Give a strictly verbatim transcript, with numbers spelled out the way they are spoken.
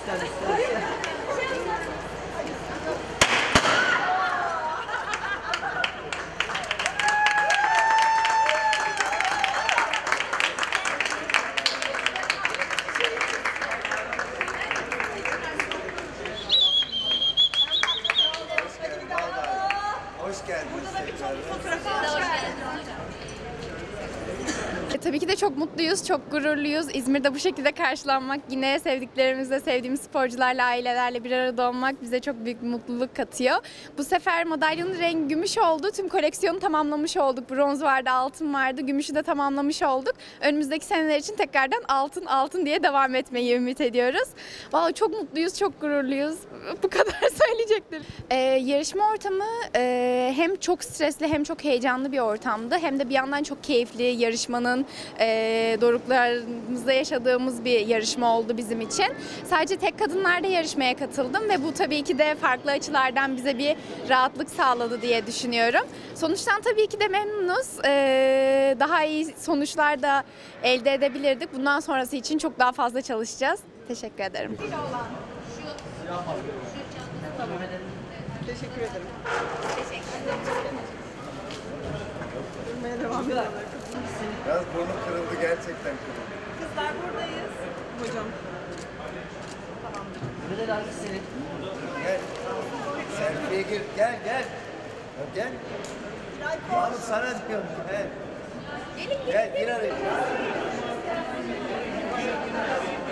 Sen istersen. Hoş geldiniz. E, tabii ki de çok mutluyuz, çok gururluyuz. İzmir'de bu şekilde karşılanmak, yine sevdiklerimizle, sevdiğimiz sporcularla, ailelerle bir arada olmak bize çok büyük bir mutluluk katıyor. Bu sefer madalyonun rengi gümüş oldu. Tüm koleksiyonu tamamlamış olduk. Bronz vardı, altın vardı, gümüşü de tamamlamış olduk. Önümüzdeki seneler için tekrardan altın altın diye devam etmeyi ümit ediyoruz. Vallahi çok mutluyuz, çok gururluyuz. Bu kadar söyleyeceklerim. Ee, yarışma ortamı e, hem çok stresli hem çok heyecanlı bir ortamdı. Hem de bir yandan çok keyifli, yarışmanın e, doruklarımızda yaşadığımız bir yarışma oldu bizim için. Sadece tek kadınlarda yarışmaya katıldım ve bu tabii ki de farklı açılardan bize bir rahatlık sağladı diye düşünüyorum. Sonuçtan tabii ki de memnunuz. Ee, daha iyi sonuçlar da elde edebilirdik. Bundan sonrası için çok daha fazla çalışacağız. Teşekkür ederim. Tamam. Teşekkür ederim. Teşekkür ederim. Durmaya devam ediyorlar. Biraz burnu kırıldı, gerçekten kırıldı. Kızlar buradayız. Hocam. Tamamdır. Böyle hangisi? Gel. Selfie'ye gir. Gel gel. Ya gel. Mahmut sana diyorum. Gel. Gel gir araya.